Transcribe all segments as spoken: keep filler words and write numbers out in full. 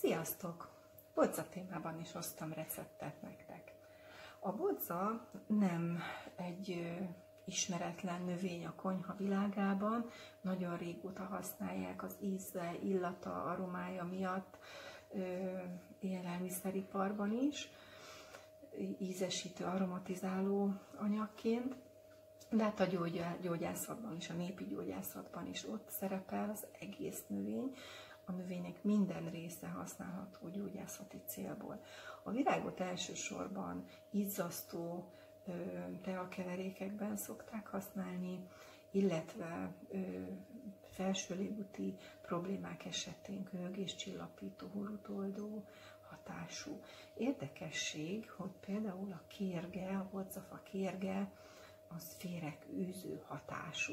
Sziasztok! Bodza témában is hoztam receptet nektek. A bodza nem egy ö, ismeretlen növény a konyha világában, nagyon régóta használják az íze, illata, aromája miatt ö, élelmiszeriparban is, ízesítő, aromatizáló anyagként, de hát a gyógyászatban is, a népi gyógyászatban is ott szerepel az egész növény. A növénynek minden része használható gyógyászati célból. A virágot elsősorban izzasztó teakeverékekben szokták használni, illetve ö, felső légúti problémák esetén köhögéscsillapító, hurutoldó hatású. Érdekesség, hogy például a kérge, a bodzafa kérge, az féregűző hatású.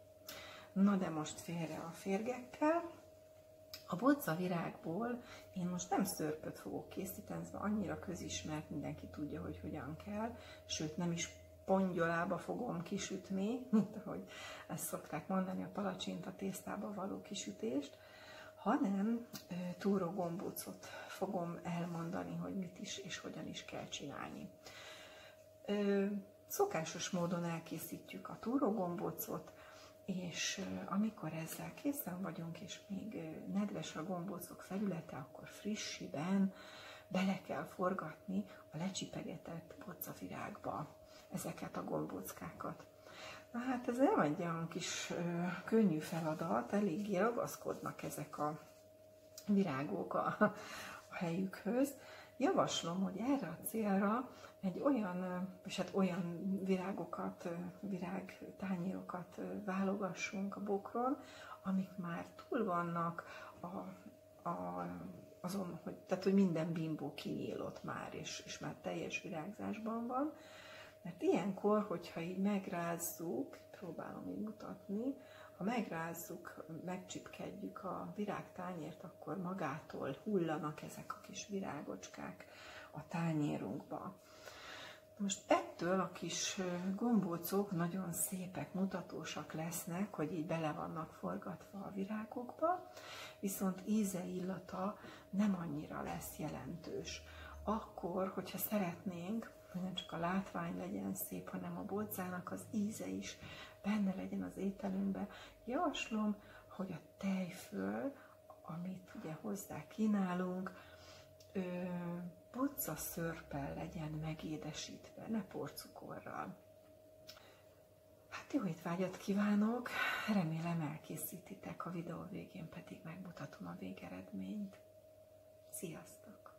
Na de most félre a férgekkel. A bodza virágból én most nem szörpöt fogok készíteni, ez annyira közismert, mindenki tudja, hogy hogyan kell, sőt nem is pongyolába fogom kisütni, mint ahogy ezt szokták mondani, a palacsinta tésztába való kisütést, hanem e, túrógombócot fogom elmondani, hogy mit is és hogyan is kell csinálni. E, szokásos módon elkészítjük a túrógombócot, és amikor ezzel készen vagyunk, és még nedves a gombócok felülete, akkor frissiben bele kell forgatni a lecsipegetett bodzavirágba ezeket a gombóckákat. Na hát ez nem egy olyan kis ö, könnyű feladat, eléggé ragaszkodnak ezek a virágok a, a helyükhöz. Javaslom, hogy erre a célra egy olyan, és hát olyan virágokat, virágtányérokat válogassunk a bokron, amik már túl vannak a, a, azon, hogy, tehát hogy minden bimbó kinyílott már, és, és már teljes virágzásban van. Mert ilyenkor, hogyha így megrázzuk, próbálom így mutatni, ha megrázzuk, megcsipkedjük a virágtányért, akkor magától hullanak ezek a kis virágocskák a tányérunkba. Most ettől a kis gombócok nagyon szépek, mutatósak lesznek, hogy így bele vannak forgatva a virágokba, viszont íze, illata nem annyira lesz jelentős. Akkor, hogyha szeretnénk, hogy nem csak a látvány legyen szép, hanem a bodzának az íze is benne legyen az ételünkben, javaslom, hogy a tejföl, amit ugye hozzá kínálunk, bodza szörppel legyen megédesítve, ne porcukorral. Hát jó étvágyat kívánok, remélem elkészítitek, a videó végén pedig megmutatom a végeredményt. Sziasztok!